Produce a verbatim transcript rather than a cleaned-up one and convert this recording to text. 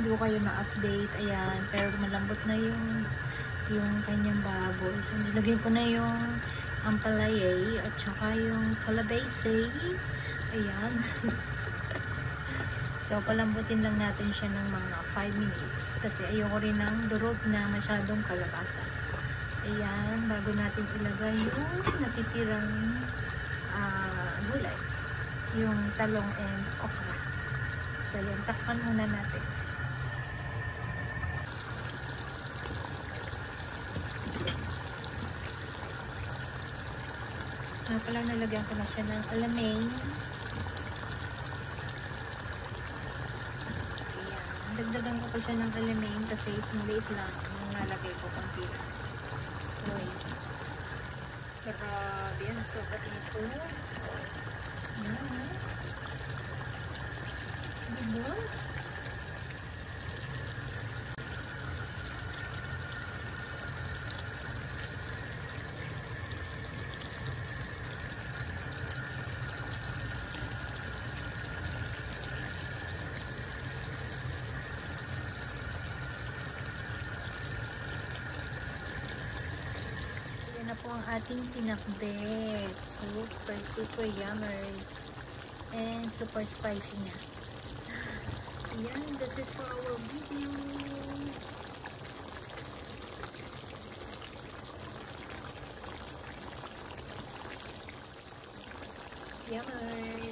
hindi ko kayo na-update. Ayan, pero malambot na yung yung kanyang baboy. So, nilagay ko na yung ampalaya at saka yung calabace. Ayan. So, palambutin lang natin siya ng mga five minutes. Kasi ayoko rin ng durog na masyadong kalabasa. Ayan, bago natin ilagay yung natitirang uh, gulay. Yung talong and okra. So, yan, takpan muna natin. Nga pala, nalagyan ko na siya ng alamang. Dagdagan ko pa siya ng alamang kasi isang liit lang yung nalagay ko pang pila. Uy. Grabe yan. Sobat nito. Yan. Diba? Na po ang ating pinakbet. Super, super yummers. And super spicy na. Ayan, that's it for our video. Yummers.